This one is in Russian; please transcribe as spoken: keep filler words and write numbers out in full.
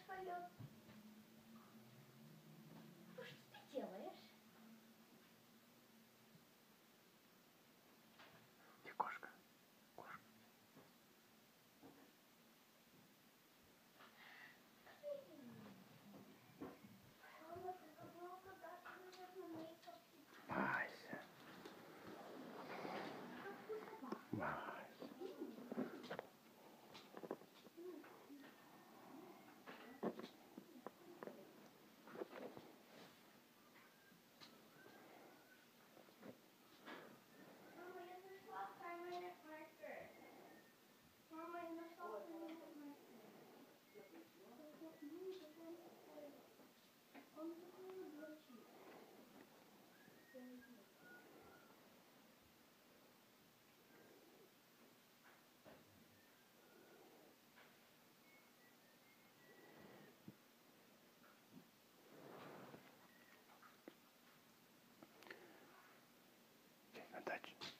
поет. Ну что ты делаешь? И кошка. Кошка. Мама, ты забыла, когда ты наверное, мейкап. Мася. Мася. Мама, я нашла permanent marker. Мама, я нашла permanent marker. Ну, такой такой. Он такой рабочий. На даче.